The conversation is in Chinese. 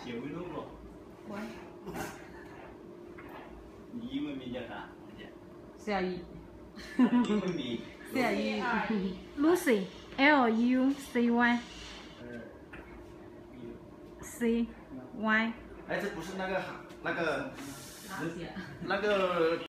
写微露不？ 我。 你英文名叫啥 CRE。 英文名。 CRE。Lucy LUCY。CY。 哎，这不是那个。